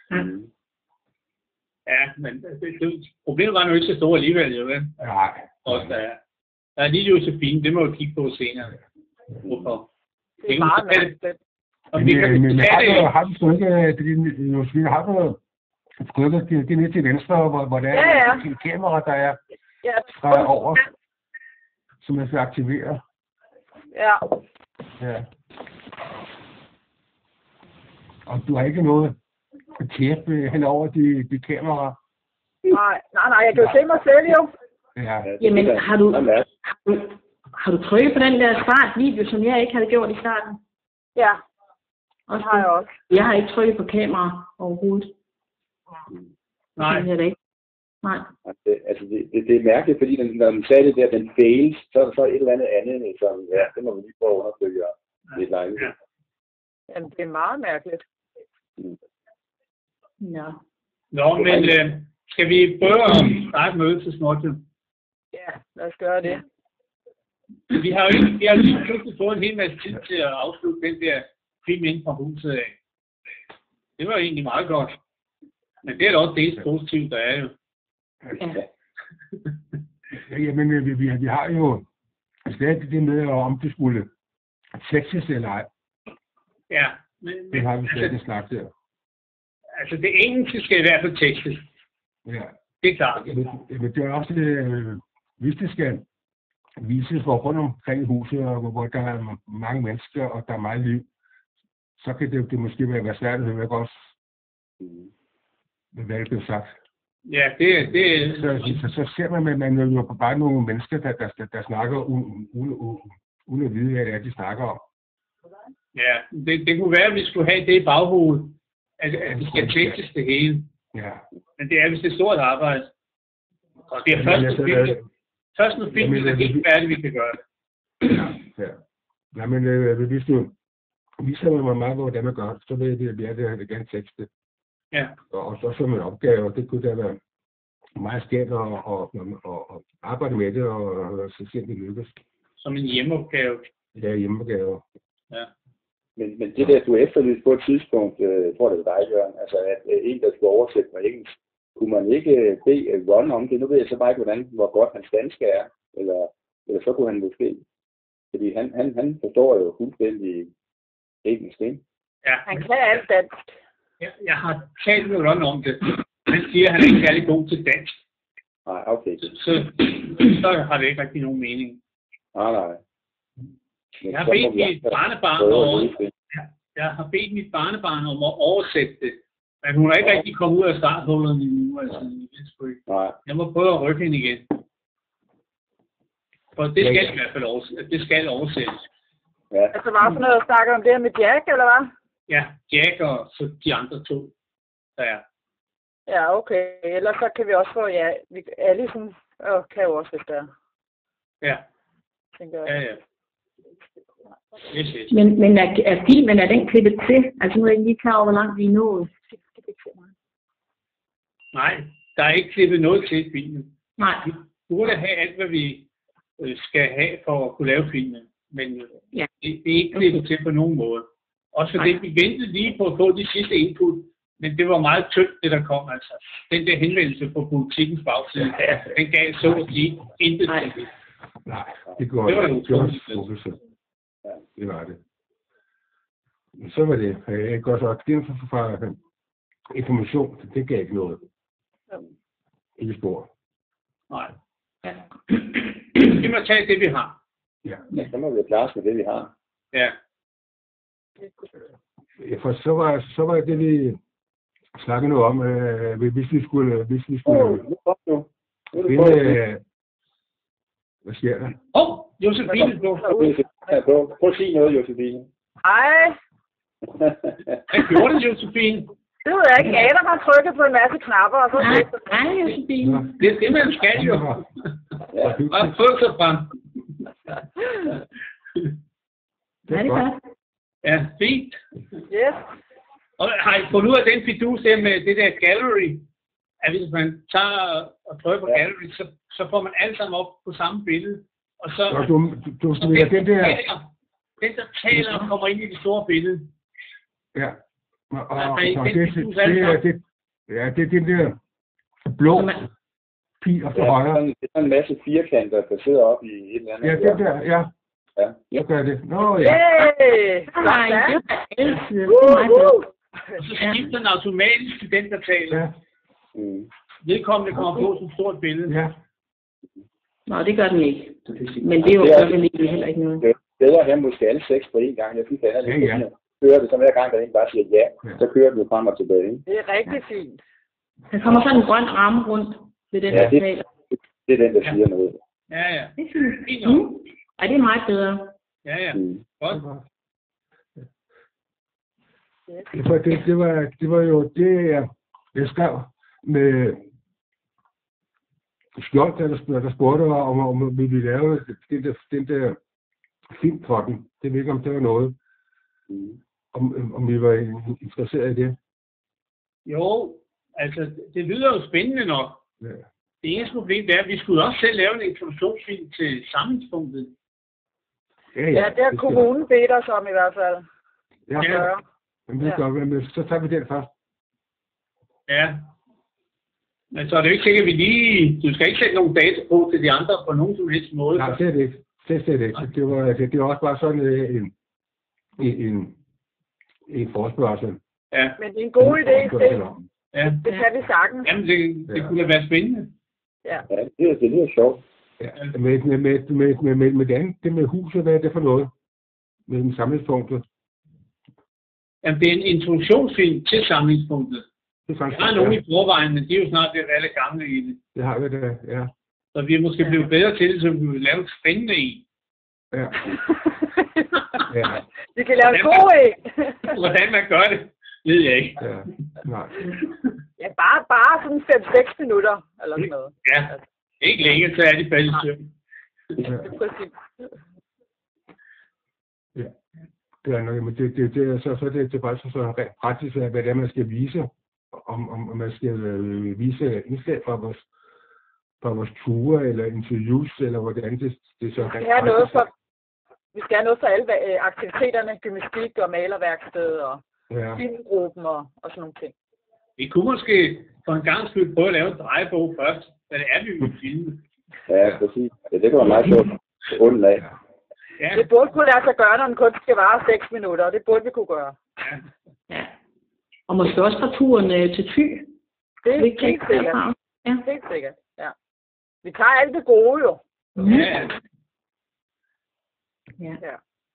Ja, men problemet var nu ikke så stort alligevel, jo vel? Nej. Også der er lige Josefine, det må du kigge på senere. Hvorfor? Det er meget mærkeligt. Men har du sgu ikke, Josefine, har du trykket det ned til venstre, hvor der er et kamera, der er over, som man skal aktivere? Ja. Og du har ikke noget tæppe hen over de kameraer? Nej, jeg kan jo se mig selv jo. Ja. Jamen, har du trykket på den der startvideo, som jeg ikke havde gjort i starten? Ja, det har jeg også. Jeg har ikke trykket på kamera overhovedet. Nej. Det er det ikke. Nej. Det er mærkeligt, fordi når man sagde det der, den fails, så er der så et eller andet, som, det må vi lige prøve at undersøge lidt lejligt. Ja. Jamen, det er meget mærkeligt. Ja. Nå, men skal vi prøve at starte mødet til småtid? Ja, lad os gøre det. Vi har lige pludselig fået en hel masse tid til at afslutte den der film inden fra huset af. Det var egentlig meget godt. Men det er da også det positivt, der er jo. Jamen, vi har jo stadig det med, om det skulle tekstes eller ej. Ja. Men, det har vi stadig snakket der. Altså, det engelske skal i hvert fald tekstes. Ja. Det er klart. Men det er også, hvis det skal vises for rundt omkring huset, hvor der er mange mennesker, og der er meget liv, så kan det måske være svært at høre også, hvad det bliver sagt. Ja, så ser man jo bare nogle mennesker, der snakker uden at vide, hvad det er, de snakker om. Ja, det kunne være, at vi skulle have det i baghovedet, at vi skal tekstes det hele. Ja. Men det er vist et stort arbejde. Og det er først når filmen er helt færdig, vi kan gøre det. Ja. Nej, men hvis du viser mig meget, hvordan man gør, så vil jeg gerne tekste. Ja. Og så som en opgave, det kunne da være meget skært at arbejde med det, og så se, det lykkes. Som en hjemmeopgave. Ja, hjemmeopgave. Ja. Men det der, du efterlyste på et tidspunkt, jeg tror det var dig, Jørgen, altså at en, der skulle oversætte fra engelsk, kunne man ikke bede Ron om det? Nu ved jeg så bare ikke, hvor godt hans dansk er, eller så kunne han måske. Fordi han forstår jo fuldstændig engelsk, ikke? Ja. Han kan alt dansk. Jeg har talt med Ron om det. Han siger, at han er ikke særlig god til dansk. Nej, okay. Så har det ikke rigtig nogen mening. Nej. Jeg har bedt mit barnebarn om at oversætte det. Men hun er ikke rigtig kommet ud af starthullerne endnu. Altså, jeg må prøve at rykke hende igen. For det skal i hvert fald oversættes. Ja. Altså var sådan noget at snakke om det her med Jack, eller hvad? Ja, Jack og så de andre to, der er. Ja, okay. Ellers så kan vi også få, Alison kan jo også, hvis der. Ja. Tænker jeg. Ja. Yes. Men er filmen, er den klippet til? Altså nu er jeg lige klar over, hvor langt vi er nået. Nej, der er ikke klippet noget til filmen. Nej. Vi burde have alt, hvad vi skal have for at kunne lave filmen. Men det er ikke klippet til på nogen måde. Også fordi vi ventede lige på at få de sidste input, men det var meget tyndt, det der kom. Altså. Den der henvendelse på Politikens bagside, den gav så at sige intet til det. Nej, det går ikke. Det var det. Så var det. Jeg går så det fra information, det gav ikke noget. Ikke spor. Nej. Ja. Vi må tage det, vi har. Ja, så må vi klare med det, vi har. Ja. For så var det, vi snakkede nu om, hvis vi skulle finde, hvad sker der? Josefine. Prøv at sige noget, Josefine. Hej. Hvad gjorde det, Josefine? Det ved jeg ikke. Adam har trykket på en masse knapper, og så... Nej, Josefine. Det er det, man skal jo. Og få sig frem. Det er godt. Ja, fint. Yes. Og har I fundet ud af den fidus der med det der gallery? At hvis man tager og trykker på gallery, så får man alle sammen op på samme billede. Og så du smider den der... Den, der taler, kommer ind i det store billede. Ja. Det er den der blå pil og til højre. Det er en masse firkanter, der sidder op i et eller andet. Ja, det der, ja. Ja. Så gør det. Nå, ja. Hey! Nej, det var altid. Det er meget bedre. Og så skifter den automatisk til den, der taler. Ja. Vedkommende kommer på som stort billede. Ja. Nå, det gør den ikke. Men det er jo vel egentlig heller ikke noget. Det er bedre at have måske alle 6 på én gang. Jeg synes, det er lidt Ja. kører det, så hver gang der en bare siger ja, så kører den frem og tilbage. Ikke? Det er rigtig fint. Der kommer sådan en grøn ramme rundt ved den, der taler. Det er den, der siger noget. Ja. Det er fint. Ej, det er meget bedre. Ja. Godt. Det var jo det, jeg skrev med Skjold, der spurgte om vi ville lave den der film for den. Det ved ikke, om det var noget. Om vi var interesseret i det. Jo, altså, det lyder jo spændende nok. Ja. Det eneste problem er, at vi skulle også selv lave en introduktionsfilm til samlingspunktet. Ja, det har kommunen bedt os om i hvert fald. Ja. Men så tager vi den først. Ja. Men så er det jo ikke sikkert, at vi lige... Du skal ikke sætte nogen data på til de andre på nogen som helst måde. Nej, det er det ikke. Det er ikke. Det var også bare sådan en forespørgsel. Ja. Men det er en god idé, Ja. det kan vi sagtens. Jamen, det kunne da være spændende. Ja. Det lyder sjovt. Ja. Med det andet, det med huset, hvad er det for noget? Med den samlingspunktet. Jamen, det er en introduktionsfilm til samlingspunktet. Der er nogen i forvejen, men de er jo snart ved at være lidt gamle i det. Det har vi da, ja. Så vi er måske blevet bedre til det, så vi vil lave et spændende i. Ja. Vi kan lave en god en. Hvordan man gør det, ved jeg ikke. Ja, nej. Ja, bare sådan 5-6 minutter, eller sådan noget. Ja, ikke længe, så er de faldet i søvn. Præcis. Ja. Det er noget, men det er faktisk så rent praktisk, hvad det er, man skal vise. Om man skal vise indslag fra vores ture, eller interviews, eller hvordan det så rent praktisk. Vi skal have noget for alle aktiviteterne, gymnastik og malerværksted og filmgruppen og sådan nogle ting. Vi kunne måske for en gang skyld prøve at lave en drejebog først, hvad det er, vi vil filme. Ja, præcis. Ja, det kan være meget sjovt. Onden af. Ja. Det burde kunne lade sig gøre, når den kun skal vare 6 minutter. Det burde vi kunne gøre. Ja. Og måske også fra turen til Thy. Det er helt sikkert. Ja. Helt sikkert, ja. Vi tager alt det gode jo. Ja. Ja.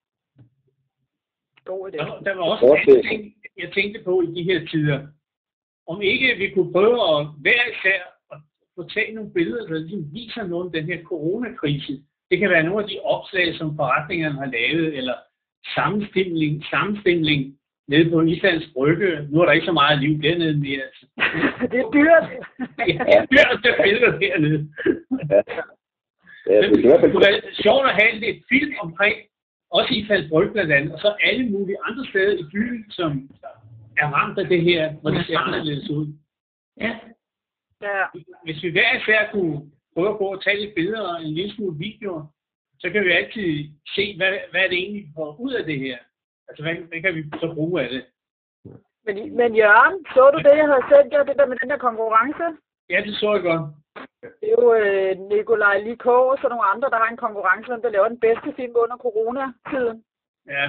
God idé. Der var også en ting, jeg tænkte på i de her tider. Om ikke vi kunne prøve at hver især at få taget nogle billeder, der ligesom viser noget om den her coronakrise. Det kan være nogle af de opslag, som forretningerne har lavet, eller sammenstimling nede på Islands Brygge. Nu er der ikke så meget liv dernede mere. Det er dyrt. Ja, det er dyrt at billeder dernede. Det kunne være sjovt at have et film omkring, også Islands Brygge blandt andet, og så alle mulige andre steder i byen, som er ramt af det her, hvor det ser anderledes ud. Ja. Hvis vi hver især kunne prøve at gå og tage lidt billeder og en lille smule videoer, så kan vi altid se, hvad er det egentlig, vi får ud af det her. Altså, hvad kan vi så bruge af det? Men Jørgen, så du det, jeg havde sendt jer, det der med den der konkurrence? Ja, det så jeg godt. Det er jo Nikolaj Likå og så nogle andre, der har en konkurrence, der laver den bedste film under coronatiden. Ja.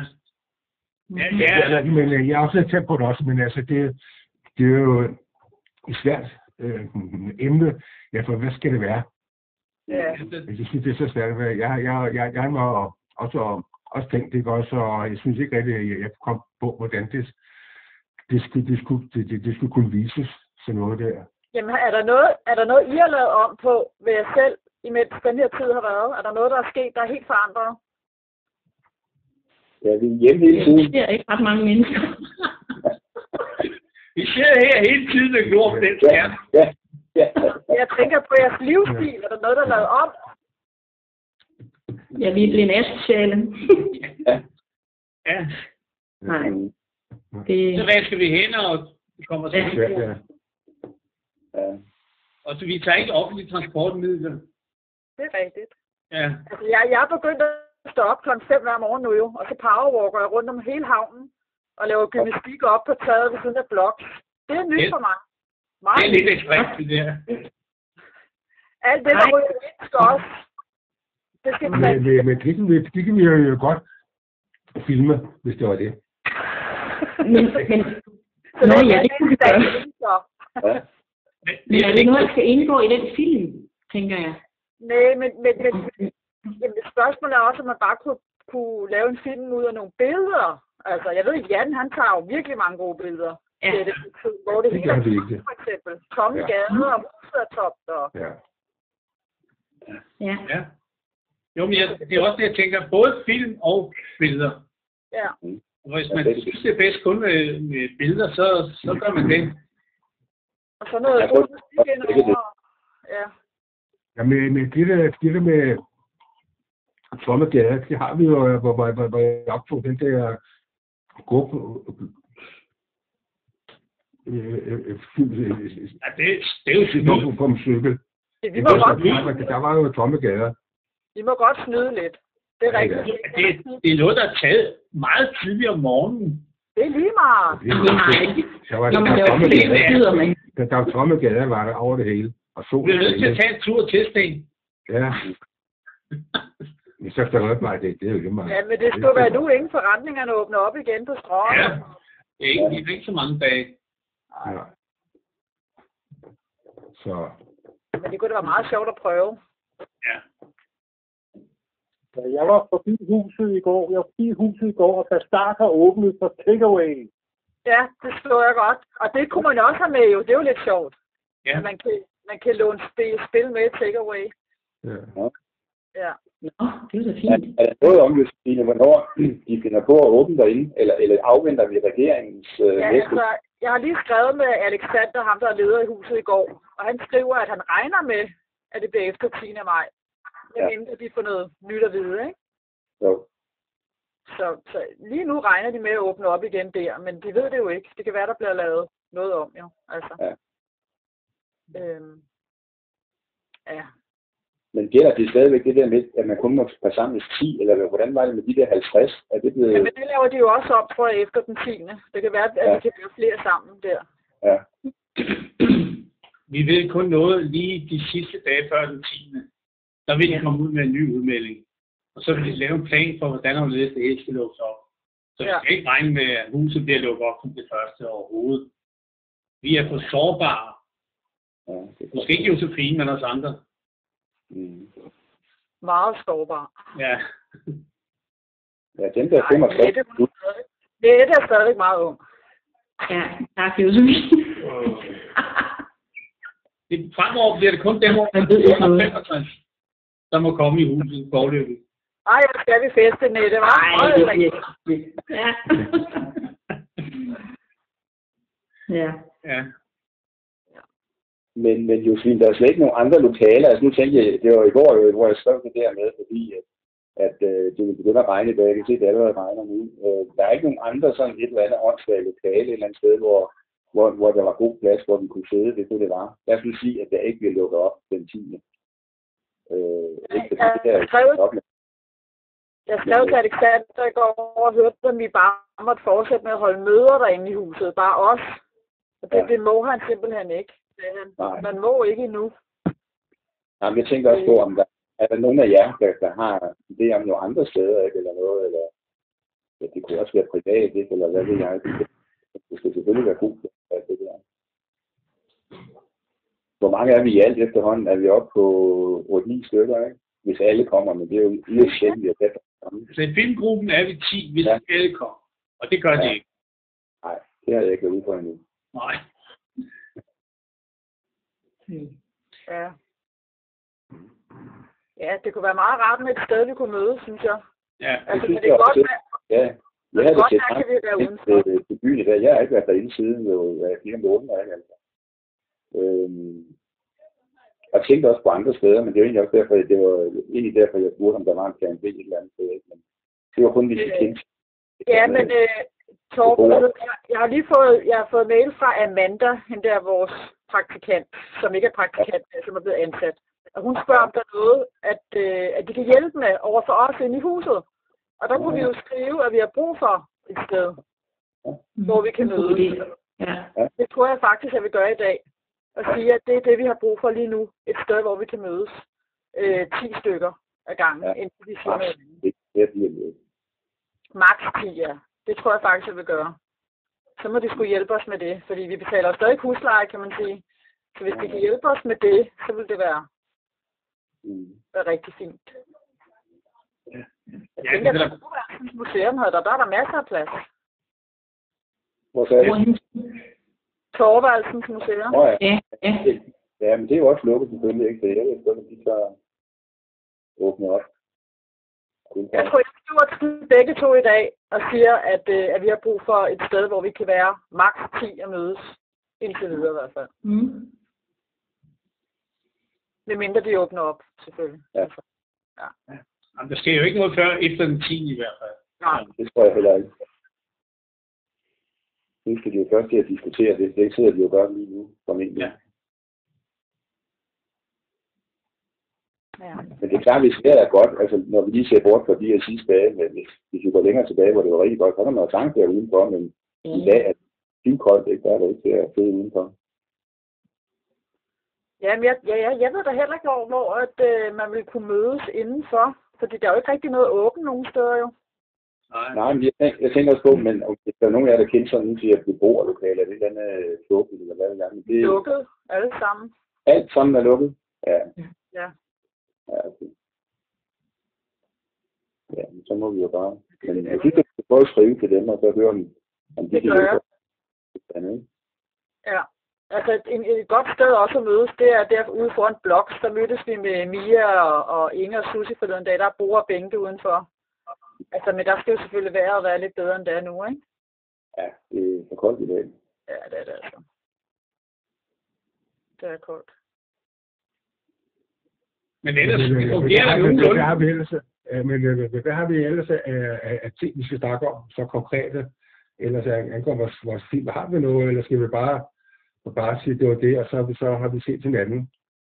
Men jeg har også tænkt på det også, men altså, det er jo et svært emne. Ja, for hvad skal det være? Ja. Jeg synes, det er så svært. Jeg har også tænkt det også, og jeg synes ikke rigtig, at jeg kom på, hvordan det skulle kunne vises, sådan noget der. Jamen, er der noget, I har lavet om på ved jer selv, imens den her tid har været? Er der noget, der er sket, der er helt forandret? Ja, vi er hjemme hele tiden. Det ser ikke ret mange mennesker. Vi sidder her hele tiden og glor på den skærm. Ja. Jeg tænker på jeres livsstil. Er der noget, der er lavet om? Ja, vi er blevet asociale. Ja. Nej. Så vasker vi hænder og kommer til Ja. Og så vi tager ikke offentlige transportmidler. Det er rigtigt. Ja. Altså, jeg er begyndt at stå op kl. 5 hver morgen nu jo, og så powerwalker jeg rundt om hele havnen. og laver gymnastik op på taget ved siden af blok. Det er nyt for mig. Meget det er lidt ekstremt, det der. Alt det, der ryger ind, skal også. Det skal men det kan vi jo godt filme, hvis det var det. Så nå, ja, det kunne vi gøre. Men er det noget, der skal indgå i den film, tænker jeg? Nej, men spørgsmålet er også, at man bare kunne lave en film ud af nogle billeder. Altså, jeg ved, Jan, han tager jo virkelig mange gode billeder. Ja. Hvor det hele er for eksempel. Tomme gader og huset er tomt. Og... Ja. Jo, men det er også det, jeg tænker. Både film og billeder. Ja. Hvis man synes, det er bedst kun med billeder, så gør man det. Og så noget musik indover. Ja. Ja, men det der med tomme gader, det har vi jo, hvor jeg optog den der gruppe. Ja, det er jo sådan på en cykel. Der var jo tomme gader. Vi må godt snyde lidt. Det er rigtigt. Det er noget, der er taget meget tidligt om morgenen. Det er lige meget. Der var tomme gader, var der over det hele. Og vi er nødt til at tage en tur til, Sten. Ja. Men så skal der bare det er jo ikke meget. Ja, men det skulle være nu, inden forretningerne åbner op igen på Strøget. Ja, det er ikke så mange dage. Ja. Så. Men det kunne da være meget sjovt at prøve. Ja. Jeg var forbi huset i går. Og Bastard har åbnet for takeaway. Ja, det så jeg godt. Og det kunne man også have med jo. Det er jo lidt sjovt. Ja. Man kan låne spil med takeaway. Ja. Ja. Nå, det er da fint. Er der noget om, Justine, hvornår de finder på at åbne derinde, eller afventer vi regeringens altså, jeg har lige skrevet med Alexander, ham der er leder i huset i går, og han skriver, at han regner med, at det bliver efter 10. maj. Inden de får noget nyt at vide, ikke? Jo. Så lige nu regner de med at åbne op igen der, men de ved det jo ikke. Det kan være, der bliver lavet noget om, jo. Altså. Ja. Ja. Men gælder det stadigvæk det der med, at man kun må forsamles 10, eller hvordan var det med de der 50? Er det blevet... Jamen, det laver de jo også op, tror jeg, efter den 10. Det kan være, at vi kan blive flere sammen der. Ja. Vi ved kun noget lige de sidste dage før den 10. Der vil de komme ud med en ny udmelding. Og så vil de lave en plan for, hvordan og det hele skal lukkes op. Så vi skal ikke regne med, at huset bliver lukket op som det første overhovedet. Vi er for sårbare. Ja, måske ikke Josefine, men os andre. Mm. Meget sårbare. Ja. Ja, den der 65. Det er stadig meget ung. Ja, tak Josefine. Fremover bliver det kun dem over 65, der må komme i huset forløbet. Ej, skal vi feste med det, var? Nej, det er ikke. Ja. Ja. Ja. Men Josefine, der er slet ikke nogen andre lokaler. Altså nu tænker jeg, det var i går, hvor jeg skrev det der med, fordi at det vil begynde at regne i dag. Jeg kan se, at det allerede regner nu. Der er ikke nogen andre sådan et eller andet åndssvagt lokale et eller andet sted, hvor der var god plads, hvor den kunne sidde, hvis det var. Jeg skulle sige, at der ikke bliver lukket op den 10. Jeg skrev til Alexander i går og hørte, at vi bare måtte fortsætte med at holde møder derinde i huset. Bare os. Og det må han simpelthen ikke. Man må ikke endnu. Jamen, jeg tænker også på, om der er nogen af jer, der har det om nogle andre steder, ikke, eller noget, eller ja, det kunne også være privat, ikke, eller hvad ved jeg. Det skal selvfølgelig være god for det der. Hvor mange er vi i alt efterhånden? Er vi oppe på 8-9 stykker, ikke? Hvis alle kommer, men det er jo lidt sjældent, at det er sammen. Så i filmgruppen er vi 10, hvis alle kommer. Og det gør de ikke. Nej, det har jeg ikke været ude på endnu. Nej. Ja. Ja, det kunne være meget rart med et sted, vi kunne mødes, synes jeg. Ja, altså, det er godt med... Ja, jeg havde godt, set kan vi være udenfor. Til byen i dag. Jeg har ikke været derinde siden jo 4 måneder, ikke altså. Jeg tænkte også på andre steder, men det var egentlig også derfor, jeg spurgte, om der var en plan B et eller andet sted. Men det var kun, hvis vi kendte. Ja, men Torben, jeg har fået mail fra Amanda, hende der vores praktikant, som ikke er praktikant, som er blevet ansat. Og hun spørger, om der er noget, at de kan hjælpe med over for os inde i huset. Og der kunne vi jo skrive, at vi har brug for et sted. hvor vi kan mødes. Ja. Det tror jeg faktisk, jeg vil gøre i dag. Og sige, at det er det, vi har brug for lige nu. Et sted, hvor vi kan mødes 10 stykker ad gangen, indtil vi siger noget andet. Max 10, ja. Det tror jeg faktisk, jeg vil gøre. Så må de skulle hjælpe os med det, fordi vi betaler jo stadig husleje, kan man sige. Så hvis de kan hjælpe os med det, så vil det være rigtig fint. Jeg tænker, at Torvaldsens Museum der er der masser af plads. Hvor sagde du? Torvaldsens Museum. Ja, men det er jo også lukket selvfølgelig, ikke? Det er jo sådan, at de så åbner op. Jeg tror, jeg skriver til begge to i dag og siger, at vi har brug for et sted, hvor vi kan være maks 10 og mødes. Indtil videre i hvert fald. Med mindre de åbner op, selvfølgelig. Ja. Jamen, der sker jo ikke noget før efter den 10 i hvert fald. Nej. Det tror jeg heller ikke. Nu skal de jo først til at diskutere det. Det sidder de jo godt lige nu. Ja. Men det er klart, hvis det er godt, altså når vi lige ser bort fra de her sidste dage, men hvis vi går længere tilbage, hvor det var rigtig godt, så kan man jo sagtens være udenfor, men i dag er det koldt, ikke? Der er det ikke til at sidde udenfor. Jamen, jeg ved da heller ikke, hvor man vil kunne mødes indenfor, fordi der er jo ikke rigtig noget åbent nogen steder jo. Nej, men jeg tænker også på, men om der er nogen af jer, der kender sådan ud til at beboerlokale, er det et eller andet lukket, eller hvad det er? Det er lukket, alle sammen. Alt sammen er lukket? Ja. Ja. Ja, okay. Ja, så må vi jo bare. Men jeg synes, at vi skal prøve at skrive til dem, og så høre om de kan hjælpe. Ja. Altså et godt sted også at mødes, det er derude foran Bloks. Der mødtes vi med Mia og Inge og Susie forleden dag. Der er bord og bænke udenfor. Altså, men der skal jo selvfølgelig være lidt bedre end det er nu, ikke? Ja, det er for koldt i dag. Ja, det er det altså. Det er koldt. Men ellers fungerer der nogenlunde. Hvad har vi ellers af ting, vi skal snakke om, så konkrete? Ellers angår vores film. Har vi noget, eller skal vi bare sige, det var det, og så har vi set hinanden?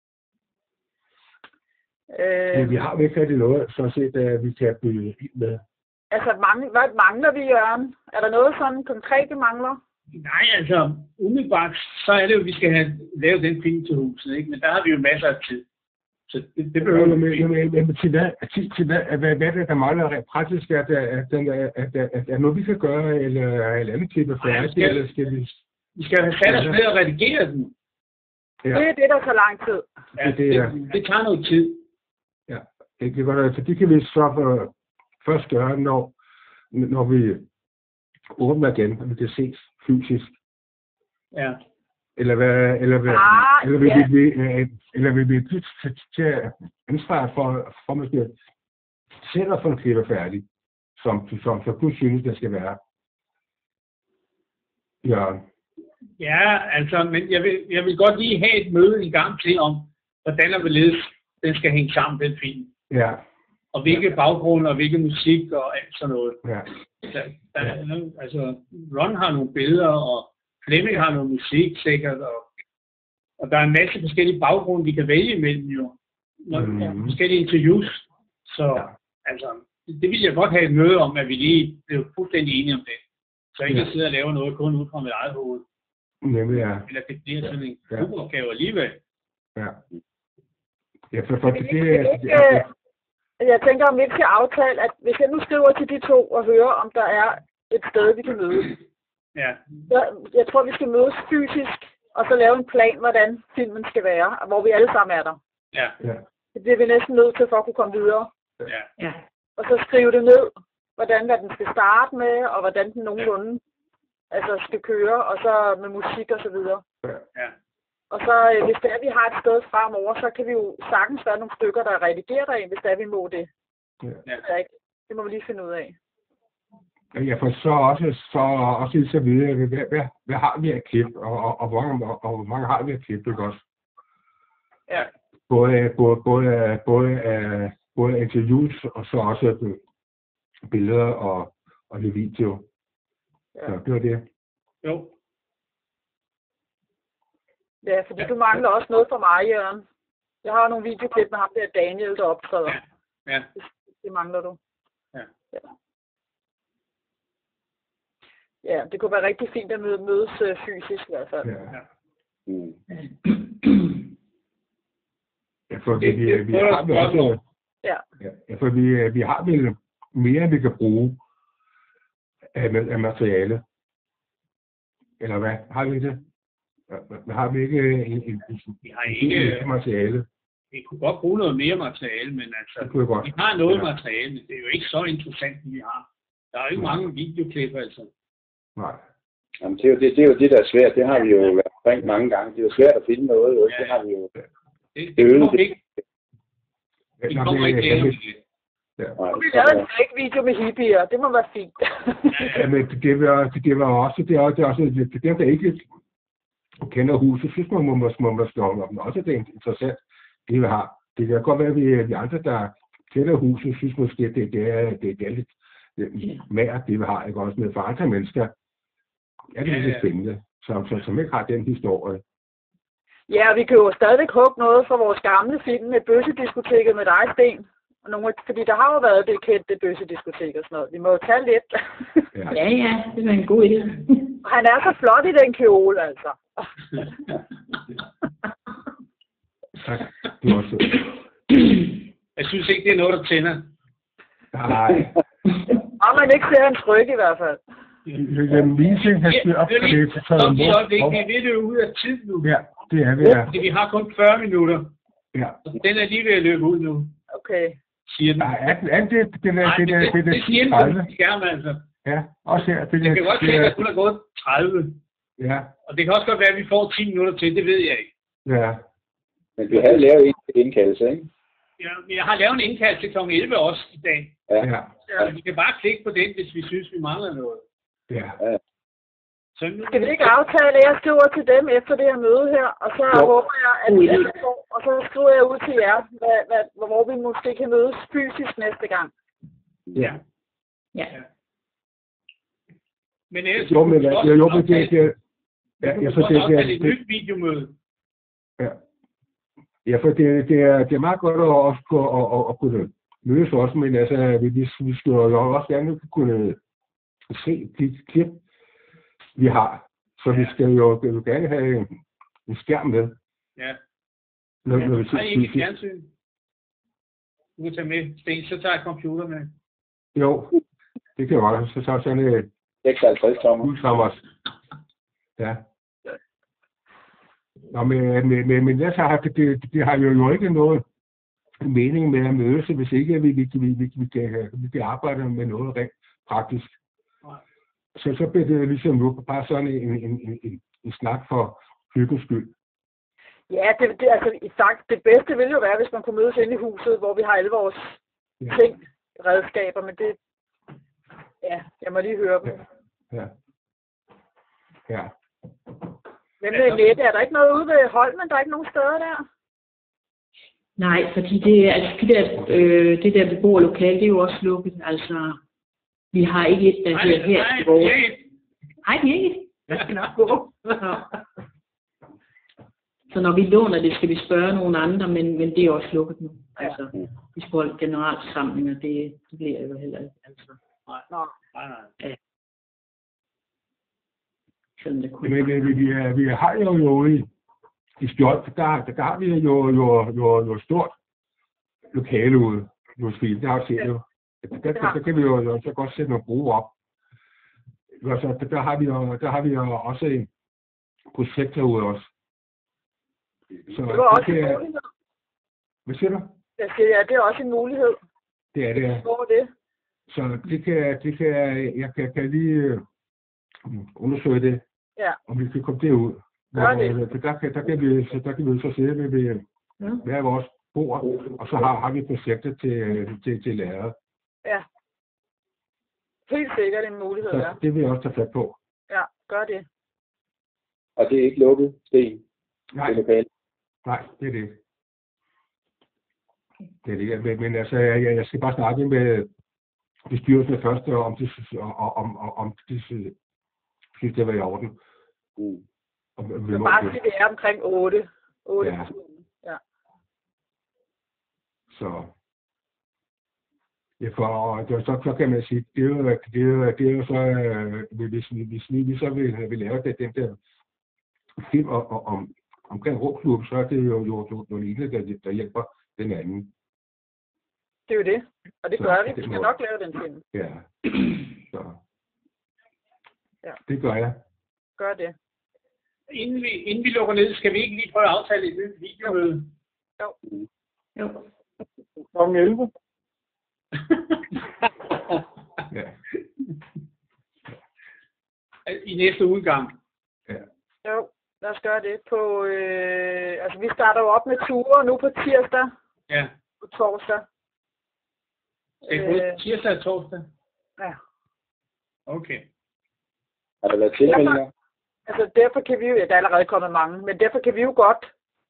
Vi har ikke rigtig noget, så set, vi kan byde ind med. Altså, hvad mangler vi, Jørgen? Er der noget sådan konkret, vi mangler? Nej, altså, umiddelbart, så er det jo, at vi skal have lavet den film til huset, ikke? Men der har vi jo masser af tid. Så det behøver vi men til hvad er det, der mangler rent praktisk? Er noget, vi kan gøre, eller et andet klippe færdigt, eller skal vi... Vi skal have sat os ned og redigere den. Ja. Det er det, der tager lang tid. Ja, det tager noget tid. Ja, det kan godt, for det kan vi så først gøre, når vi åbner igen, og vi kan ses fysisk. Ja. Eller vil vi til ansvar for måske selv at få en klippe færdig, som du synes, det skal være. Ja. Ja, altså, men jeg vil godt lige have et møde en gang til om, hvordan og hvorledes den skal hænge sammen, den film. Ja. Og hvilke baggrunde og hvilke musik og alt sådan noget. Ja. Altså, Ron har nogle billeder, og Flemming har noget musik sikkert, og der er en masse forskellige baggrunde, vi kan vælge imellem jo. Forskellige interviews. Så altså, det vil jeg godt have et møde om, at vi lige blev fuldstændig enige om det. Så ikke sidde og lave noget kun ud fra mit eget hoved. Nemlig, ja. Eller det bliver sådan en gruppeopgave alligevel. Ja. Ja, for det jeg tænker, om vi ikke skal aftale, at hvis jeg nu skriver til de to og hører, om der er et sted, vi kan mødes. Ja. Jeg tror, vi skal mødes fysisk, og så lave en plan, hvordan filmen skal være, og hvor vi alle sammen er der. Ja. Det bliver vi næsten nødt til for at kunne komme videre. Ja. Og så skrive det ned, hvad den skal starte med, og hvordan den nogenlunde skal køre, og så med musik og så videre. Ja. Og så hvis det er, vi har et sted fremover, så kan vi jo sagtens være nogle stykker, der redigerer derind, hvis det er, vi må det. Ja. Det må vi lige finde ud af. Ja, for så lige så videre, hvad har vi af klip, og hvor mange har vi af klip, ikke også? Ja. Både interviews, og så også billeder og det video. Ja. Så det var det. Jo. Ja, fordi du mangler også noget fra mig, Jørgen. Jeg har nogle videoklip med ham der Daniel, der optræder. Ja. Det mangler du. Ja. Ja, det kunne være rigtig fint at mødes fysisk i hvert fald. Ja. Mm. Ja, for vi har vel også... Ja, for vi har vel mere, vi kan bruge af materiale. Eller hvad? Har vi det? Har vi ikke vi har ikke materiale? Vi kunne godt bruge noget mere materiale, men altså, vi har noget materiale, men det er jo ikke så interessant, vi har. Der er jo ikke mange videoklipper, altså. Nej. Jamen, det er jo det, der er svært. Det har vi jo været omkring mange gange. Det er jo svært at finde noget. Ja. Det har vi jo. Det kommer ikke. Vi kommer ikke længere med det. Ja. Nu vil lave en fake video med hippier. Det må være fint. Ja, men det var også, det er også, dem, der ikke kender huset, synes man må også, det er interessant, det vi har. Det kan godt være, at vi andre, der kender huset, synes måske, det er lidt mere, det vi har, ikke også med for andre mennesker. Ja, det er lidt spændende, som ikke har den historie. Ja, vi kan jo stadigvæk hugge noget fra vores gamle film med bøssediskoteket med dig, Sten. Fordi der har jo været det kendte bøssediskotek og sådan noget. Vi må jo tage lidt. Ja, det er en god idé. Han er så flot i den kjole, altså. Tak. Det er også. Jeg synes ikke, det er noget, der tænder. Nej. Og man ikke ser en tryk i hvert fald. Meeting has been updated. Vi er ved ud af tid nu. Ja, det er vi. Ja. Vi har kun 40 minutter. Ja. Den er lige ved at løbe ud nu. Okay. Siger den. Nej, det siger den gerne, altså. Ja, også her. Det kan godt være, at der kun er gået 30. Ja. Og det kan også godt være, at vi får 10 minutter til, det ved jeg ikke. Ja. Men vi har lavet en indkaldelse, ikke? Ja, men jeg har lavet en indkaldelse til kl. 11 også i dag. Ja. Så vi kan bare klikke på den, hvis vi synes, vi mangler noget. Ja. Så nu... Skal vi ikke aftale, at jeg skriver til dem efter det her møde her, og så håber jeg, at jeg får, og så skriver jeg ud til jer, hvor vi måske kan mødes fysisk næste gang. Ja. Ja. Men ellers... Jo, men det er et nyt videomøde. Ja. Ja, for det er meget godt at kunne mødes også, men altså, vi skulle jo også gerne kunne se de klip, vi har. Så vi skal jo gerne have en skærm med. Ja. Når vi har I ikke et fjernsyn? Du kan tage med, Sten, så tager jeg computer med. Jo, det kan jeg godt. Så tager sådan et 56 tommer. Ja. Nå, men jeg har det har jo ikke noget mening med at mødes, hvis ikke vi kan arbejde med noget rent praktisk. Så bliver det ligesom nu bare sådan en snak for hyggens skyld. Ja, det bedste ville jo være, hvis man kunne mødes inde i huset, hvor vi har alle vores ting, redskaber, men det... Ja, jeg må lige høre dem. Ja. Hvem med Nette? Er der ikke noget ude ved Holmen? Der er ikke nogen steder der? Nej, fordi det der beboerlokale, det er jo også lukket. Altså, vi har ikke et, der hedder her til vores... Nej, det er ikke. Jeg skal nok gå. Så når vi låner det, skal vi spørge nogle andre, men det er også lukket nu. Altså, vi skal holde generalforsamlinger, det bliver jo heller ikke. Altså. Nej. Ja. Sådan det kunne. Men vi har jo i Skjold, der har vi jo stort lokale ude hos Fien. Det har vi set jo. Der kan vi jo så godt sætte nogle bruge op. Altså, der har vi jo også en projekt herude også. Så det var også en mulighed. Hvad siger du? Jeg siger, det er også en mulighed. Det er det. Hvor er det? Så jeg kan lige undersøge det, om vi kan komme derud. Der kan vi så sidde ved hver vores bord, og så har vi projekter til lærer. Ja. Helt sikkert en mulighed, så det vil jeg også tage fat på. Ja, gør det. Og det er ikke lukket, Sten? Nej, det er det. Det er det. Men altså, jeg skal bare snakke med bestyrelsen først, om de synes, det var i orden. Så bare sige, det er omkring 8. Ja. Så. Ja, for så kan man sige, det er jo så, hvis vi så vil lave den der film omkring roklub, så er det jo den ene, der hjælper den anden. Det er jo det, og det gør vi. Vi skal nok lave den film. Ja, så. Ja. Det gør jeg. Gør det. Inden vi lukker ned, skal vi ikke lige prøve at aftale et nyt videomøde? Jo. Kl. 11. Ja. I næste udgang. Ja. Jo, lad os gøre det. Altså, vi starter jo op med ture nu på tirsdag. Ja. På torsdag. Tirsdag og torsdag? Ja. Okay. Har der været tilmeldinger? Altså, derfor kan vi jo, der er allerede kommet mange, men derfor kan vi jo godt.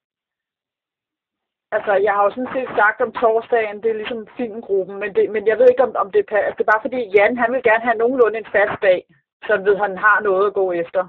Altså, jeg har jo sådan set sagt om torsdagen, det er ligesom filmgruppen, men jeg ved ikke, om det passer. Altså, det er bare fordi, Jan, han vil gerne have nogenlunde en fast dag, så han ved, han har noget at gå efter.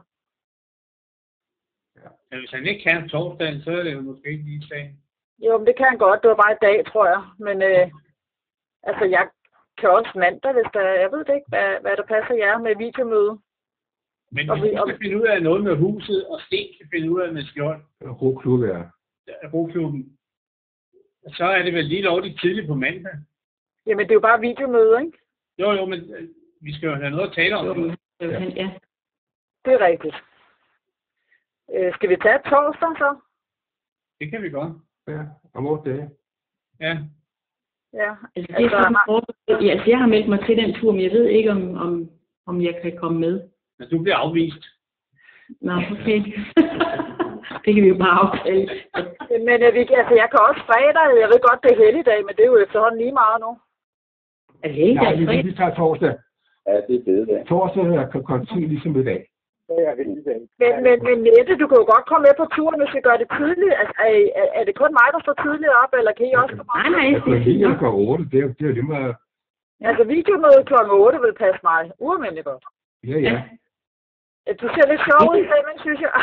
Ja, hvis han ikke kan torsdagen, så er det jo måske ikke lige sagen. Jo, men det kan han godt. Det var bare i dag, tror jeg. Men altså, jeg kan også mandag, hvis der... Jeg ved det ikke, hvad der passer jer med videomøde. Men hvis du skal finde ud af noget med huset, og Sten kan finde ud af med skjold. Roklub, ja. Roklubben. Så er det vel lige lovligt tidligt på mandag. Jamen, det er jo bare videomøde, ikke? Jo, men vi skal jo have noget at tale om. Ja. Det er rigtigt. Skal vi tage torsdag så? Det kan vi godt. Ja, om 8 dage. Ja. Ja. Altså, jeg har meldt mig til den tur, men jeg ved ikke, om jeg kan komme med. Men du bliver afvist. Nå, okay. Det kan vi jo bare aftale. Men altså, jeg kan også fredag. Jeg ved godt, det er helligdag, men det er jo efterhånden lige meget nu. Er det helligdag? Nej, vi tager torsdag. Ja, det er bededag. Torsdag er kontinuerligt ligesom i dag. Ja, helligdag. Men Nette, du kan jo godt komme med på turen, hvis vi gør det tidligt. Altså, er det kun mig, der står tidligt op, eller kan I også komme op? Nej. Det er kl. 8, det er jo det meget... Altså, videomøde kl. 8 vil passe mig. Ualmindeligt godt. Ja. Du ser lidt sjov ud i Flemming, synes jeg.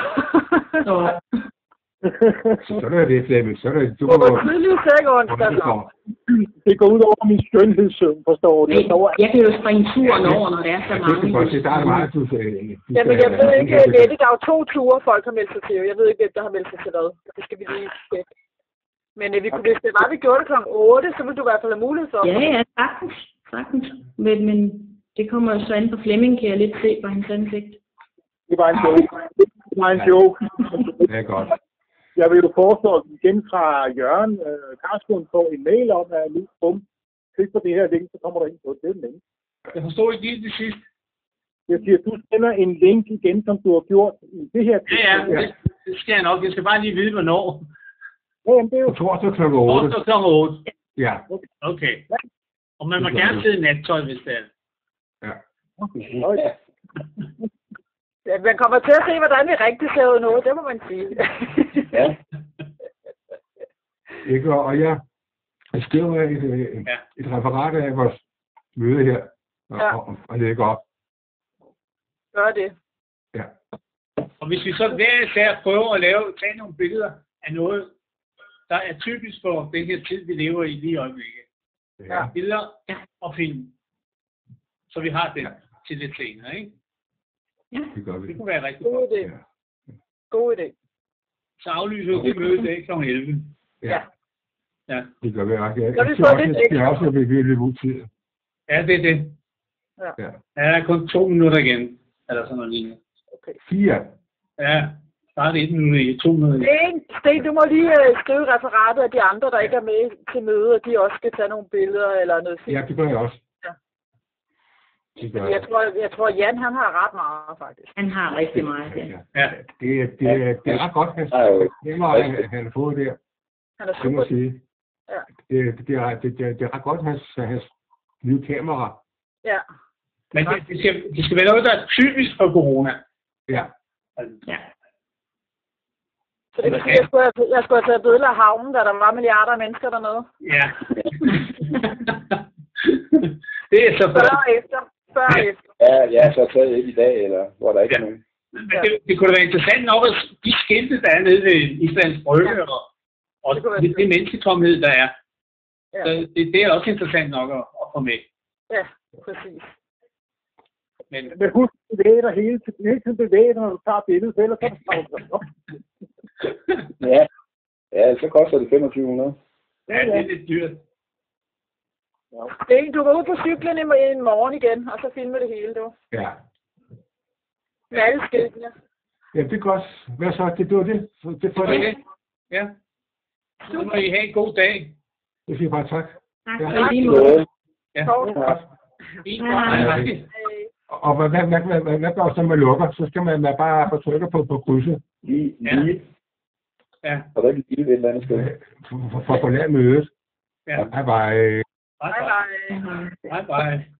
Så er det, Flemming. Så er det, du må tidligt sække onsdag. Det går ud over min skønhedssøvn, forstår du? Jeg kan jo springe turen over, når der er så mange. Der er meget, Jamen, jeg ved ikke, Nette, der er jo 2 ture, folk har meldt sig til. Jeg ved ikke, hvem der har meldt sig til hvad. Det skal vi lige tjekke. Men hvis det var, vi gjorde det kl. 8, så ville du i hvert fald have mulighed for. Ja, sagtens. Men det kommer jo så an på Flemming, kan jeg lidt se på hans ansigt. Det var en joke. Det er godt. Jeg vil jo foreslå igen fra Jørgen Karlsson på en mail om, at nu klik på det her link, så kommer der ind på det link. Jeg forstår ikke lige det sidste. Jeg siger, du sender en link igen, som du har gjort i det her. Ja, det skal jeg nok. Jeg skal bare lige vide, hvornår. Jamen, det er jo torsdag kl. 8. Torsdag kl. 8. Ja. Okay. Og man må gerne sidde i nattøj, hvis det er. Ja. Ja, man kommer til at se, hvordan vi rigtig ser ud nu, det må man sige. Ja. Ikke, og jeg skriver et referat af vores møde her, og lægger op. Gør det. Ja. Og hvis vi så hver prøver at tage nogle billeder af noget, der er typisk for den her tid, vi lever i lige i øjeblikket. Ja. Billeder og film. Så vi har det til lidt senere, ikke? Ja. Det kunne være rigtig god idé. God idé. Så aflyser vi mødet dag kl. 11. Ja. Det gør vi også. Det er også, at vi vil løbe ud til. Ja, det er det. Ja. Der er kun 2 minutter igen. Eller sådan noget lignende. Okay. 4. Ja. Bare 1 minut i 2 minutter. Sten, du må lige skrive referatet af de andre, der ikke er med til møde, og de også skal tage nogle billeder eller noget. Ja, det gør jeg også. Jeg tror, Jan, han har ret meget, faktisk. Han har rigtig meget, ja. Det er ret godt, han har fået der. Han er super. Sige. Ja. Det er ret godt, hans nye kamera. Ja. Men det skal være noget, der er typisk for corona. Ja. Ja. Så det vil sige, jeg skulle have taget billeder af havnen, da der var milliarder af mennesker dernede. Ja. Det er så før efter. Ja, så taget ikke i dag, eller hvor der ikke er nogen. Men det kunne da være interessant nok, at de skilte, der er nede ved Islands Brygge, og det mennesketomhed, der er. Ja. Så det er også interessant nok at få med. Ja, præcis. Men husk at bevæge dig hele tiden bevæge dig, når du tager billedet, ellers så er det op. Ja, så koster det 2500. Ja, det er lidt dyrt. Ja. Du går ud på cyklen i morgen igen, og så filmer det hele, du. Ja. Med alle skiltene. Ja, det er godt. Hvad så? Det var det. Det får det. Ja. Så må I have en god dag. Det siger bare tak. Tak. Ja. Lige måde. Ja. Og hvad gør så med lukker? Så skal man bare få trykker på krydset. Ja. Og der er lige et eller andet sted. For at få lært mødet. Ja. Hej bye. Hej bye. Hej bye.